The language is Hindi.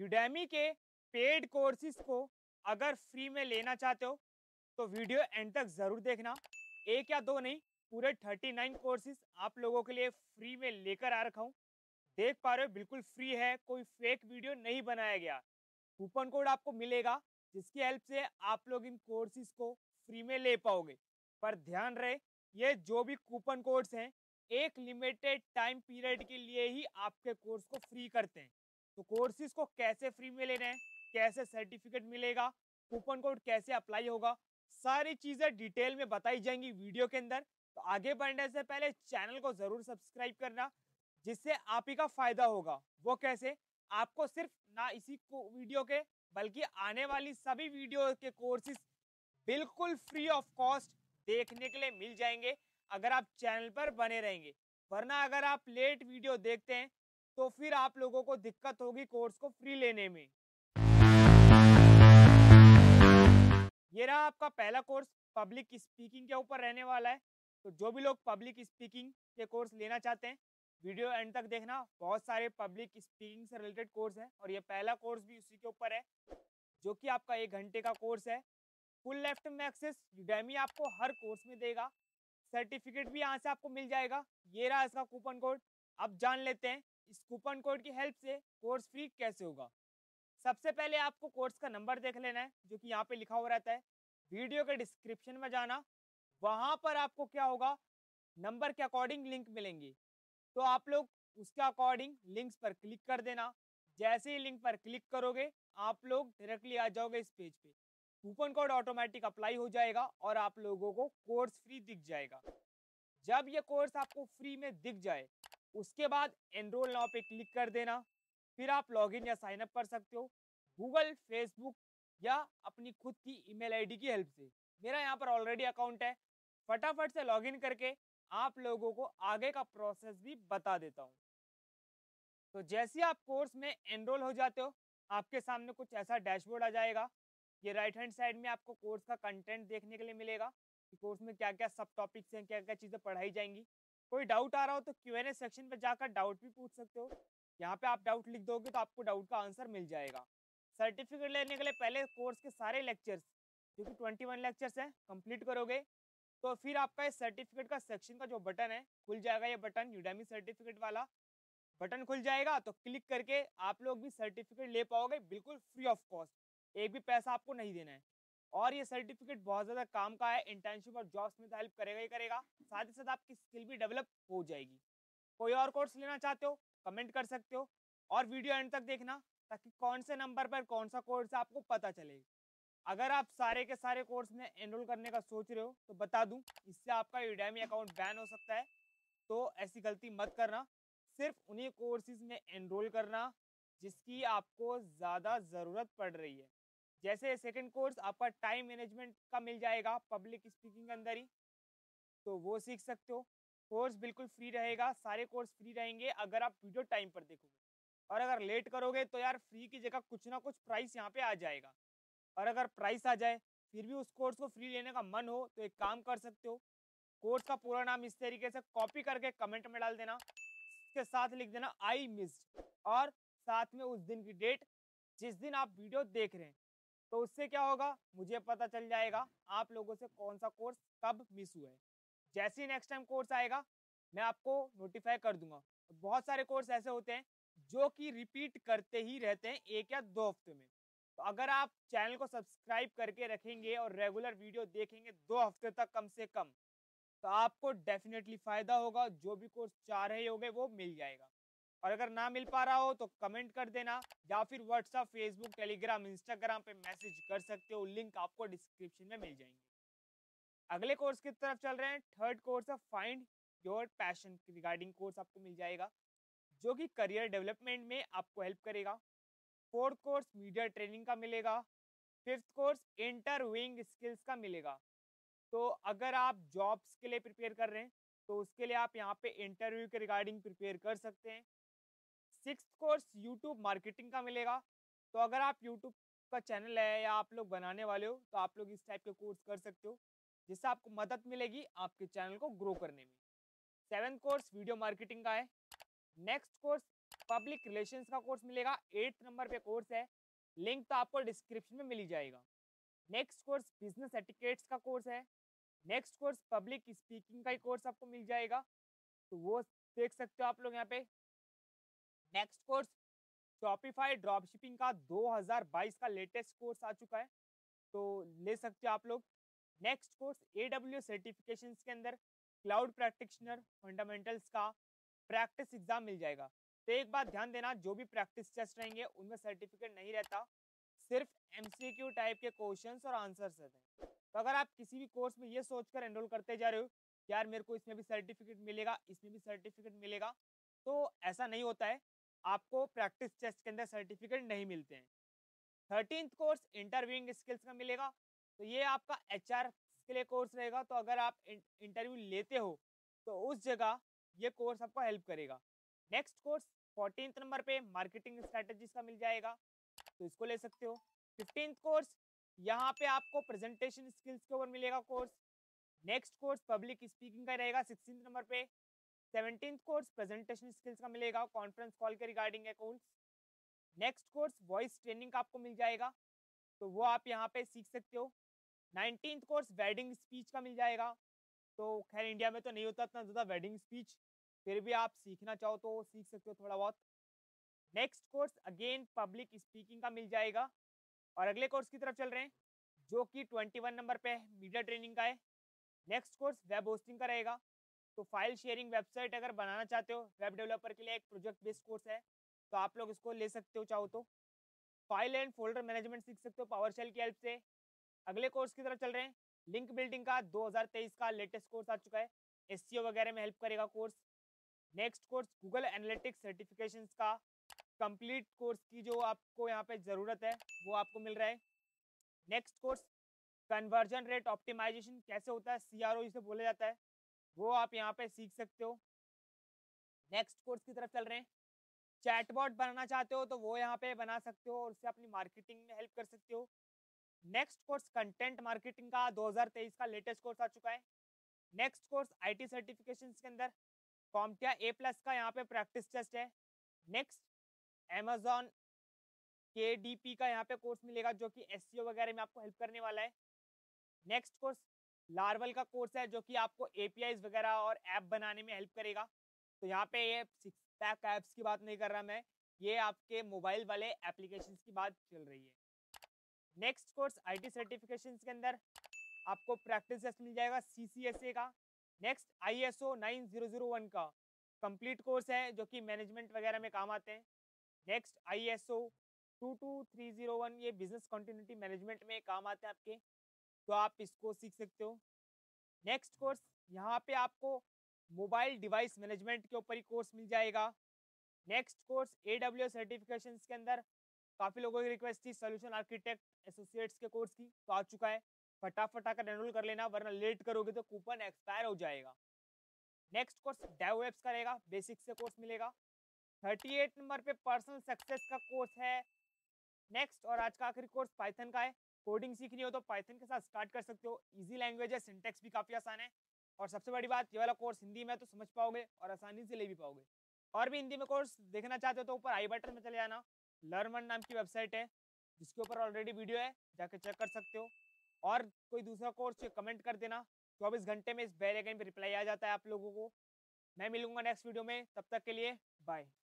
यूडेमी के पेड कोर्सेज को अगर फ्री में लेना चाहते हो तो वीडियो एंड तक ज़रूर देखना। एक या दो नहीं, पूरे 39 कोर्सेज आप लोगों के लिए फ्री में लेकर आ रखा हूँ। देख पा रहे हो बिल्कुल फ्री है, कोई फेक वीडियो नहीं बनाया गया। कूपन कोड आपको मिलेगा जिसकी हेल्प से आप लोग इन कोर्सेज को फ्री में ले पाओगे। पर ध्यान रहे, ये जो भी कूपन कोड्स हैं एक लिमिटेड टाइम पीरियड के लिए ही आपके कोर्स को फ्री करते हैं। तो कोर्सेज को कैसे फ्री में लेना है, कैसे सर्टिफिकेट मिलेगा, कूपन कोड कैसे अप्लाई होगा, सारी चीजें डिटेल में बताई जाएंगी वीडियो के अंदर। तो आगे बढ़ने से पहले चैनल को जरूर सब्सक्राइब करना, जिससे आप ही का फायदा होगा। वो कैसे? आपको सिर्फ ना इसी को वीडियो के बल्कि आने वाली सभी वीडियो के कोर्सेज बिल्कुल फ्री ऑफ कॉस्ट देखने के लिए मिल जाएंगे अगर आप चैनल पर बने रहेंगे। वरना अगर आप लेट वीडियो देखते हैं तो फिर आप लोगों को दिक्कत होगी कोर्स को फ्री लेने में। ये रहा आपका पहला कोर्स, पब्लिक स्पीकिंग के ऊपर रहने वाला है। तो जो भी लोग पब्लिक स्पीकिंग के कोर्स लेना चाहते हैं वीडियो एंड तक देखना। बहुत सारे पब्लिक स्पीकिंग से रिलेटेड कोर्स हैं और ये पहला कोर्स भी उसी के ऊपर है, जो कि आपका 1 घंटे का कोर्स है। फुल लेफ्ट में एक्सेस यूडेमी आपको हर कोर्स में देगा। सर्टिफिकेट भी यहाँ से आपको मिल जाएगा। ये रहा इसका कूपन कोड। अब जान लेते हैं इस कूपन कोड की हेल्प से कोर्स फ्री कैसे होगा। सबसे पहले आपको कोर्स का नंबर देख लेना है, जो कि यहाँ पे लिखा हुआ रहता है। वीडियो के डिस्क्रिप्शन में जाना, वहां पर आपको क्या होगा, नंबर के अकॉर्डिंग लिंक मिलेंगे। तो आप लोग उसके अकॉर्डिंग लिंक्स पर क्लिक कर देना। जैसे ही लिंक पर क्लिक करोगे आप लोग डायरेक्टली आ जाओगे इस पेज पे। कूपन कोड ऑटोमेटिक अप्लाई हो जाएगा और आप लोगों को कोर्स फ्री दिख जाएगा। जब ये कोर्स आपको फ्री में दिख जाए उसके बाद एनरोल नाउ पे क्लिक कर देना। फिर आप लॉगिन या साइन अप कर सकते हो गूगल, फेसबुक या अपनी खुद की ईमेल आईडी की हेल्प से। मेरा यहाँ पर ऑलरेडी अकाउंट है, फटाफट से लॉगिन करके आप लोगों को आगे का प्रोसेस भी बता देता हूँ। तो जैसे ही आप कोर्स में एनरोल हो जाते हो आपके सामने कुछ ऐसा डैशबोर्ड आ जाएगा। ये राइट हैंड साइड में आपको कोर्स का कंटेंट देखने के लिए मिलेगा कि कोर्स में क्या क्या सब टॉपिक्स हैं, क्या क्या चीज़ें पढ़ाई जाएंगी। कोई डाउट आ रहा हो तो Q&A सेक्शन पर जाकर डाउट भी पूछ सकते हो। यहाँ पे आप डाउट लिख दोगे तो आपको डाउट का आंसर मिल जाएगा। सर्टिफिकेट लेने के लिए पहले कोर्स के सारे लेक्चर्स, जो कि 21 लेक्चर्स हैं, कंप्लीट करोगे तो फिर आपका इस सर्टिफिकेट का सेक्शन का जो बटन है खुल जाएगा। ये बटन यूडेमी सर्टिफिकेट वाला बटन खुल जाएगा तो क्लिक करके आप लोग भी सर्टिफिकेट ले पाओगे बिल्कुल फ्री ऑफ कॉस्ट। एक भी पैसा आपको नहीं देना है। और ये सर्टिफिकेट बहुत ज़्यादा काम का है, इंटर्नशिप और जॉब्स में तो हेल्प करेगा ही करेगा, साथ ही साथ आपकी स्किल भी डेवलप हो जाएगी। कोई और कोर्स लेना चाहते हो कमेंट कर सकते हो और वीडियो एंड तक देखना ताकि कौन से नंबर पर कौन सा कोर्स है आपको पता चले। अगर आप सारे के सारे कोर्स में एनरोल करने का सोच रहे हो तो बता दूं, इससे आपका यूडेमी अकाउंट बैन हो सकता है। तो ऐसी गलती मत करना, सिर्फ उन्हीं कोर्सेज में एनरोल करना जिसकी आपको ज़्यादा ज़रूरत पड़ रही है। जैसे सेकंड कोर्स आपका टाइम मैनेजमेंट का मिल जाएगा पब्लिक स्पीकिंग के अंदर ही, तो वो सीख सकते हो। कोर्स बिल्कुल फ्री रहेगा, सारे कोर्स फ्री रहेंगे अगर आप वीडियो टाइम पर देखोगे। और अगर लेट करोगे तो यार फ्री की जगह कुछ ना कुछ प्राइस यहाँ पे आ जाएगा। और अगर प्राइस आ जाए फिर भी उस कोर्स को फ्री लेने का मन हो तो एक काम कर सकते हो, कोर्स का पूरा नाम इस तरीके से कॉपी करके कमेंट में डाल देना। इसके साथ लिख देना आई मिस्ड और साथ में उस दिन की डेट जिस दिन आप वीडियो देख रहे हैं। तो उससे क्या होगा, मुझे पता चल जाएगा आप लोगों से कौन सा कोर्स कब मिस हुआ है। जैसे ही नेक्स्ट टाइम कोर्स आएगा मैं आपको नोटिफाई कर दूंगा। बहुत सारे कोर्स ऐसे होते हैं जो कि रिपीट करते ही रहते हैं 1 या 2 हफ्ते में। तो अगर आप चैनल को सब्सक्राइब करके रखेंगे और रेगुलर वीडियो देखेंगे 2 हफ्ते तक कम से कम, तो आपको डेफिनेटली फायदा होगा। जो भी कोर्स चाह रहे होगे वो मिल जाएगा। और अगर ना मिल पा रहा हो तो कमेंट कर देना या फिर व्हाट्सएप, फेसबुक, टेलीग्राम, इंस्टाग्राम पे मैसेज कर सकते हो। लिंक आपको डिस्क्रिप्शन में मिल जाएंगे। अगले कोर्स की तरफ चल रहे हैं। थर्ड कोर्स है find your passion regarding course आपको मिल जाएगा, जो कि करियर डेवलपमेंट में आपको हेल्प करेगा। फोर्थ कोर्स मीडिया ट्रेनिंग का मिलेगा। फिफ्थ कोर्स इंटरव्यूइंग स्किल्स का मिलेगा। तो अगर आप जॉब्स के लिए प्रिपेयर कर रहे हैं तो उसके लिए आप यहाँ पे इंटरव्यू के रिगार्डिंग प्रिपेयर कर सकते हैं। सिक्स्थ कोर्स यूट्यूब मार्केटिंग का मिलेगा। तो अगर आप यूट्यूब का चैनल है या आप लोग बनाने वाले हो तो आप लोग इस टाइप के कोर्स कर सकते हो, जिससे आपको मदद मिलेगी आपके चैनल को ग्रो करने में। सेवेंथ कोर्स वीडियो मार्केटिंग का है। नेक्स्ट कोर्स पब्लिक रिलेशंस का कोर्स मिलेगा, 8th नंबर पे कोर्स है, लिंक तो आपको डिस्क्रिप्शन में मिल ही जाएगा। नेक्स्ट कोर्स बिजनेस एटिकेट्स का कोर्स है। नेक्स्ट कोर्स पब्लिक स्पीकिंग का ही कोर्स आपको मिल जाएगा, तो वो देख सकते हो आप लोग यहाँ पे। नेक्स्ट कोर्स शॉपिफाई ड्रॉपशिपिंग का 2022 का लेटेस्ट कोर्स आ चुका है, तो ले सकते हो आप लोग। नेक्स्ट कोर्स AWS सर्टिफिकेशंस के अंदर क्लाउड प्रैक्टिशनर फंडामेंटल्स का प्रैक्टिस एग्जाम मिल जाएगा। तो एक बात ध्यान देना, जो भी प्रैक्टिस टेस्ट रहेंगे उनमें सर्टिफिकेट नहीं रहता, सिर्फ MCQ टाइप के क्वेश्चंस और आंसर्स रहते हैं। तो अगर आप किसी भी कोर्स में ये सोचकर एनरोल करते जा रहे हो यार मेरे को इसमें भी सर्टिफिकेट मिलेगा, इसमें भी सर्टिफिकेट मिलेगा, तो ऐसा नहीं होता है। आपको प्रैक्टिस टेस्ट के अंदर सर्टिफिकेट नहीं मिलते हैं। 13th कोर्स इंटरव्यूइंग स्किल्स का मिलेगा, तो ये आपका HR के लिए कोर्स रहेगा। तो अगर आप इंटरव्यू लेते हो तो उस जगह ये कोर्स आपको हेल्प करेगा। नेक्स्ट कोर्स 14th नंबर पे मार्केटिंग स्ट्रेटेजीज का मिल जाएगा, तो इसको ले सकते हो। 15th कोर्स यहाँ पे आपको प्रेजेंटेशन स्किल्स के ऊपर मिलेगा course. Next course public speaking का रहेगा 16th नंबर पे। 17th कोर्स प्रेजेंटेशन स्किल्स का मिलेगा, कॉन्फ्रेंस कॉल के रिगार्डिंग है course. Next course voice training का आपको मिल जाएगा, तो वो आप यहाँ पे सीख सकते हो। 19th कोर्स वेडिंग स्पीच का मिल जाएगा, तो खैर इंडिया में तो नहीं होता इतना ज़्यादा वेडिंग स्पीच, फिर भी आप सीखना चाहो तो सीख सकते हो थोड़ा बहुत। Next course again public speaking का मिल जाएगा। और अगले कोर्स की तरफ चल रहे हैं, जो कि 21 नंबर पे मीडिया ट्रेनिंग का है। नेक्स्ट कोर्स वेब होस्टिंग का रहेगा, तो फाइल शेयरिंग वेबसाइट अगर बनाना चाहते हो वेब डेवलपर के लिए एक प्रोजेक्ट बेस्ड कोर्स है, तो आप लोग इसको ले सकते हो चाहो तो। फाइल एंड फोल्डर मैनेजमेंट सीख सकते हो पावरशेल की हेल्प से। अगले कोर्स की तरफ चल रहे हैं, लिंक बिल्डिंग का 2023 का लेटेस्ट कोर्स आ चुका है, SEO वगैरह में हेल्प करेगा course. Next course Google analytics certifications का कंप्लीट कोर्स की जो आपको यहाँ पे ज़रूरत है वो आपको मिल रहा है। Next course conversion rate optimisation कैसे होता है, CRO इसे बोला जाता है, वो आप यहाँ पे सीख सकते हो। नेक्स्ट कोर्स की तरफ चल रहे हैं, चैटबॉट बनाना चाहते हो तो वो यहाँ पे बना सकते हो और उससे अपनी मार्केटिंग में हेल्प कर सकते हो। नेक्स्ट कोर्स कंटेंट मार्केटिंग का 2023 का लेटेस्ट कोर्स आ चुका है। नेक्स्ट कोर्स IT सर्टिफिकेशंस के अंदर कॉम्टिया A+ का यहाँ पे प्रैक्टिस टेस्ट है। नेक्स्ट Amazon KDP का यहाँ पे कोर्स मिलेगा, जो कि SEO वगैरह में आपको हेल्प करने वाला है। नेक्स्ट कोर्स लार्वल का कोर्स है, जो कि आपको APIs वगैरह और ऐप बनाने में हेल्प करेगा। तो यहाँ पे ये 6 ऐप्स की बात नहीं कर रहा मैं, ये आपके मोबाइल वाले एप्लीकेशंस की बात चल रही है। नेक्स्ट कोर्स IT सर्टिफिकेशंस के अंदर आपको प्रैक्टिस टेस्ट मिल जाएगा CCSA का। नेक्स्ट ISO 9001 का कंप्लीट कोर्स है, जो कि मैनेजमेंट वगैरह में काम आते हैं। नेक्स्ट ISO 22301, ये बिजनेस कंटिन्यूटी मैनेजमेंट में काम आते हैं आपके, तो आप इसको सीख सकते हो। नेक्स्ट कोर्स यहाँ पे आपको मोबाइल डिवाइस मैनेजमेंट के ऊपर ही कोर्स मिल जाएगा। नेक्स्ट कोर्स AWS सर्टिफिकेशंस के अंदर काफ़ी लोगों की रिक्वेस्ट थी सोल्यूशन आर्किटेक्ट एसोसिएट्स के कोर्स की, तो आ चुका है। फटाफट आकर एनरोल कर लेना, वरना लेट करोगे तो कूपन एक्सपायर हो जाएगा। नेक्स्ट कोर्स डेवऑप्स का रहेगा, बेसिक से कोर्स मिलेगा। 38 नंबर पे पर्सनल सक्सेस का कोर्स है। नेक्स्ट और आज का आखिरी कोर्स पाइथन का है। कोडिंग सीखनी हो तो पाइथन के साथ स्टार्ट कर सकते हो, इजी लैंग्वेज है, सिंटेक्स भी काफ़ी आसान है। और सबसे बड़ी बात, ये वाला कोर्स हिंदी में तो समझ पाओगे और आसानी से ले भी पाओगे। और भी हिंदी में कोर्स देखना चाहते हो तो ऊपर आई बटन में चले जाना, लर्न नाम की वेबसाइट है जिसके ऊपर ऑलरेडी वीडियो है, जाके चेक कर सकते हो। और कोई दूसरा कोर्स कमेंट कर देना, 24 घंटे में इस बेल आइकन पे रिप्लाई आ जाता है आप लोगों को। मैं मिलूंगा नेक्स्ट वीडियो में, तब तक के लिए बाय।